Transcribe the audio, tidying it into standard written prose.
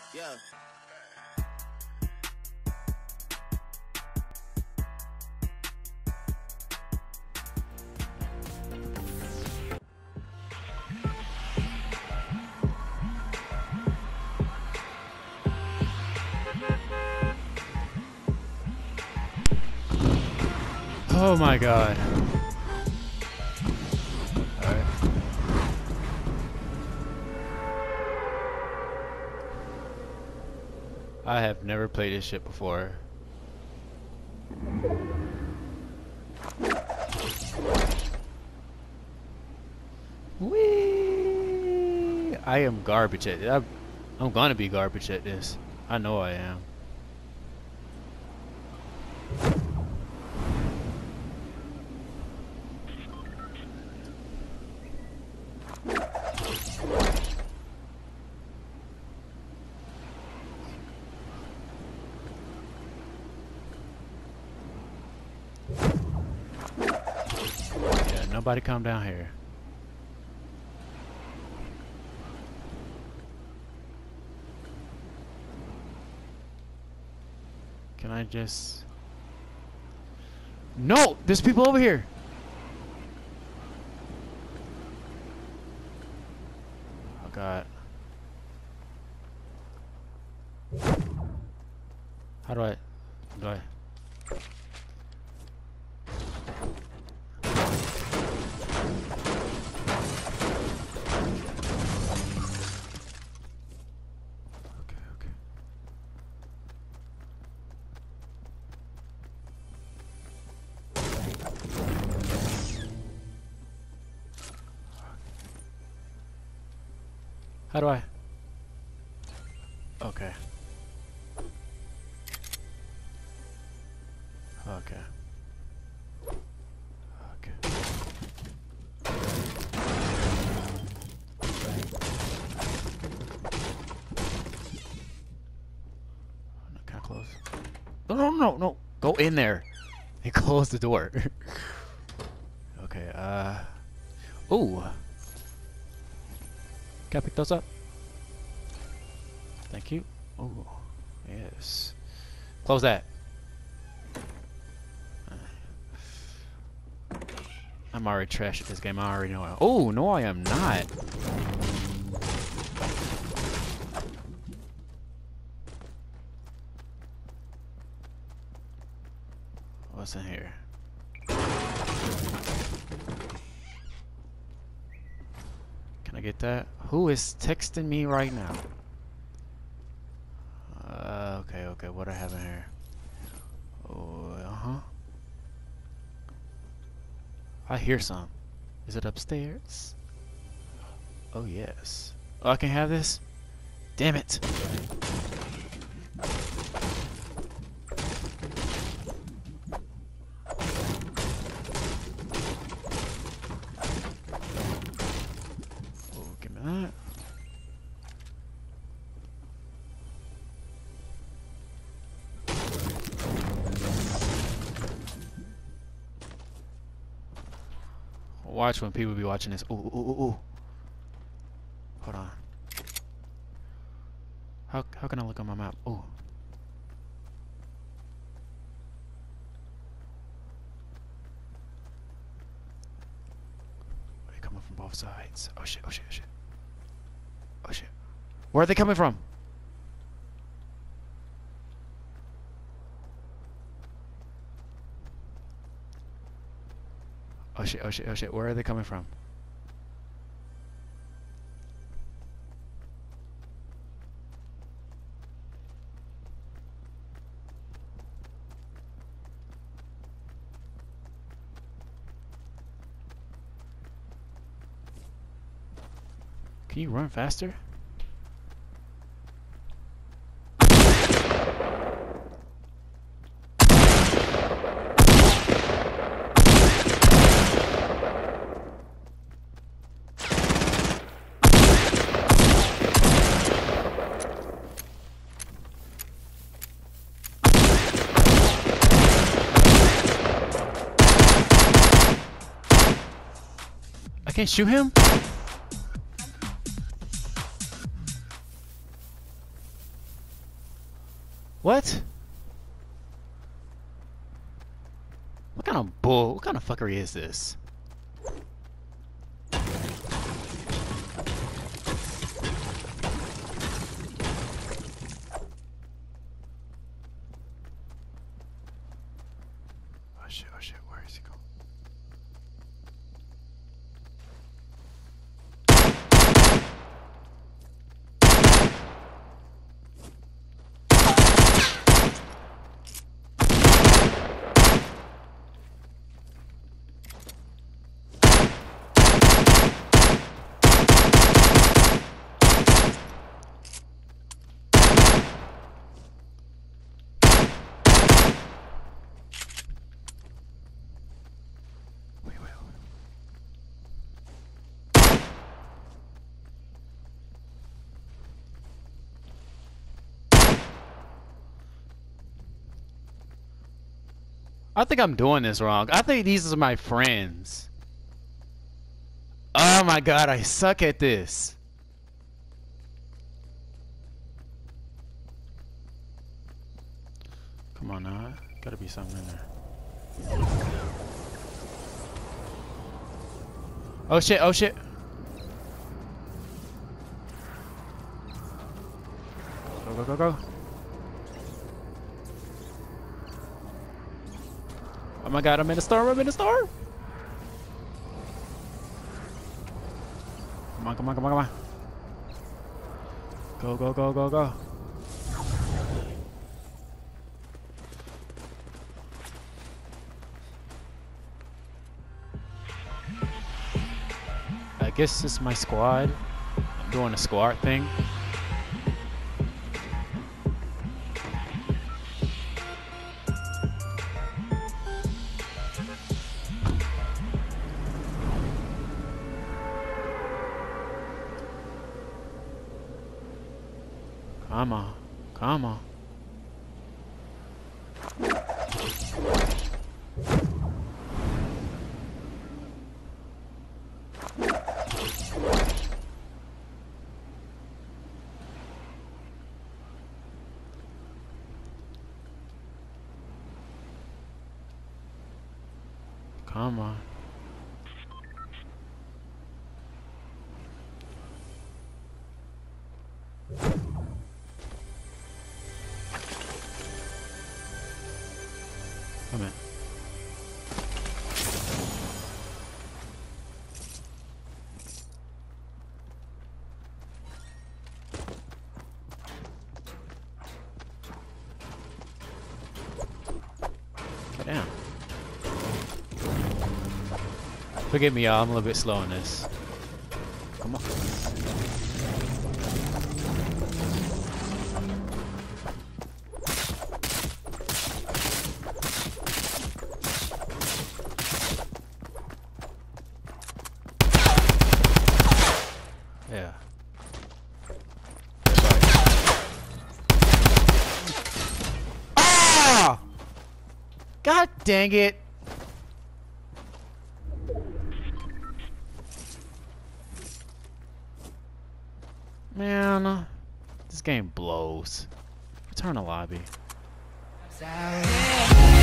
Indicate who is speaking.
Speaker 1: Yeah.
Speaker 2: Oh my god. Alright. I have never played this shit before. Whee! I am garbage at it. I'm gonna be garbage at this. I know I am. Yeah, nobody come down here. Can I just... No! There's people over here! Oh god. How do I... Okay. How do I... Okay. Okay. Kind of close. No. Go in there. And close the door. Okay, ooh. Can I pick those up? Thank you. Oh, yes. Close that. I'm already trash at this game. I already know it. Oh, no, I am not. What's in here? Can I get that? Who is texting me right now? Okay. What do I have in here? Oh, I hear some. Is it upstairs? Oh, yes. Oh, I can have this? Damn it. Oh, give me that. Watch when people be watching this. Ooh. Hold on. How can I look on my map? Ooh. They're coming from both sides. Oh shit. Where are they coming from? Oh shit. Where are they coming from? Can you run faster? I can't shoot him? What? What kind of fuckery is this? Oh shit, where is he going? I think I'm doing this wrong. I think these are my friends. Oh my god, I suck at this. Come on now. Gotta be something in there. Oh shit, oh shit. Go, go, go, go. Oh my god, I'm in a storm, I'm in a storm! Come on, come on, come on, come on. Go, go, go, go, go. I guess this is my squad. I'm doing a squad thing. Come on, come on. Come on. Come in. Get down. Forgive me, y'all. I'm a little bit slow on this. Come on. Yeah. Ah! God dang it! Man, this game blows. Return to lobby.